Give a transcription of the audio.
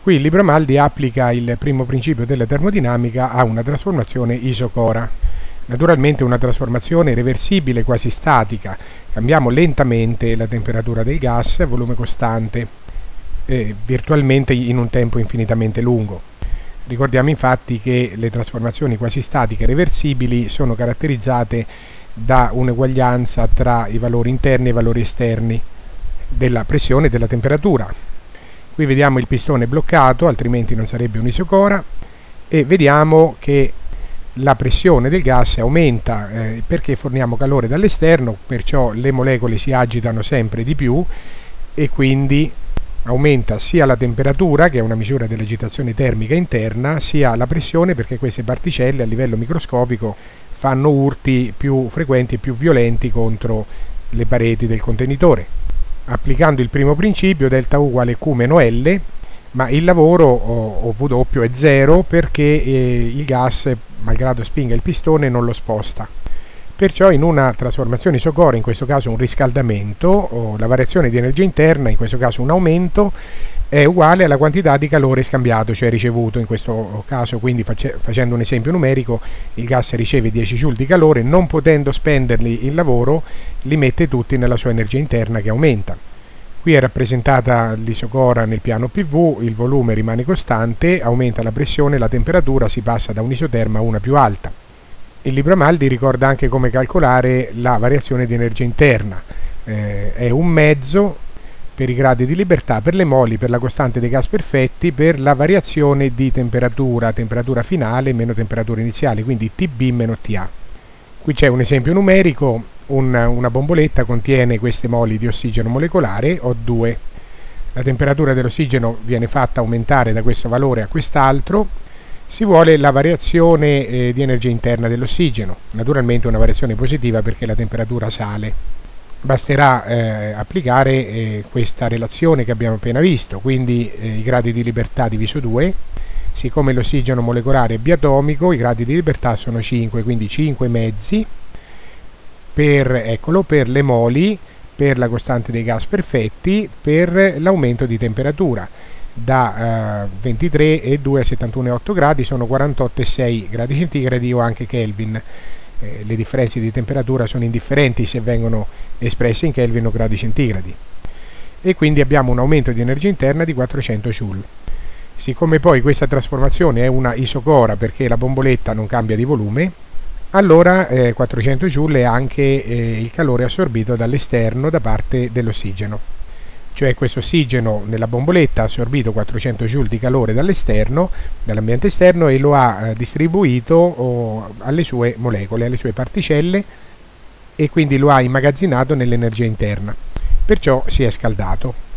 Qui il libro Amaldi applica il primo principio della termodinamica a una trasformazione isocora. Naturalmente una trasformazione reversibile quasi statica. Cambiamo lentamente la temperatura del gas a volume costante, virtualmente in un tempo infinitamente lungo. Ricordiamo infatti che le trasformazioni quasi statiche reversibili sono caratterizzate da un'eguaglianza tra i valori interni e i valori esterni della pressione e della temperatura. Qui vediamo il pistone bloccato, altrimenti non sarebbe un'isocora, e vediamo che la pressione del gas aumenta perché forniamo calore dall'esterno, perciò le molecole si agitano sempre di più e quindi aumenta sia la temperatura, che è una misura dell'agitazione termica interna, sia la pressione, perché queste particelle a livello microscopico fanno urti più frequenti e più violenti contro le pareti del contenitore. Applicando il primo principio, delta U uguale Q meno L, ma il lavoro o W è 0 perché il gas, malgrado spinga il pistone, non lo sposta. Perciò in una trasformazione isocora, in questo caso un riscaldamento, o la variazione di energia interna, in questo caso un aumento, è uguale alla quantità di calore scambiato, cioè ricevuto. In questo caso, quindi facendo un esempio numerico, il gas riceve 10 joule di calore, non potendo spenderli in lavoro, li mette tutti nella sua energia interna che aumenta. Qui è rappresentata l'isocora nel piano PV, il volume rimane costante, aumenta la pressione, la temperatura, si passa da un'isoterma a una più alta. Il libro Amaldi ricorda anche come calcolare la variazione di energia interna. È un mezzo per i gradi di libertà, per le moli, per la costante dei gas perfetti, per la variazione di temperatura finale meno temperatura iniziale, quindi TB meno TA. Qui c'è un esempio numerico, una bomboletta contiene queste moli di ossigeno molecolare, O2. La temperatura dell'ossigeno viene fatta aumentare da questo valore a quest'altro. Si vuole la variazione di energia interna dell'ossigeno, naturalmente una variazione positiva perché la temperatura sale. Basterà applicare questa relazione che abbiamo appena visto, quindi i gradi di libertà diviso 2, siccome l'ossigeno molecolare è biatomico, i gradi di libertà sono 5, quindi 5 mezzi per le moli, per la costante dei gas perfetti, per l'aumento di temperatura. Da 23,2 a 71,8 gradi sono 48,6 gradi centigradi o anche Kelvin. Le differenze di temperatura sono indifferenti se vengono espresse in Kelvin o gradi centigradi. E quindi abbiamo un aumento di energia interna di 400 joule. Siccome poi questa trasformazione è una isocora perché la bomboletta non cambia di volume, allora 400 joule è anche il calore assorbito dall'esterno da parte dell'ossigeno. Cioè questo ossigeno nella bomboletta ha assorbito 400 joule di calore dall'esterno, dall'ambiente esterno, e lo ha distribuito alle sue molecole, alle sue particelle, e quindi lo ha immagazzinato nell'energia interna. Perciò si è scaldato.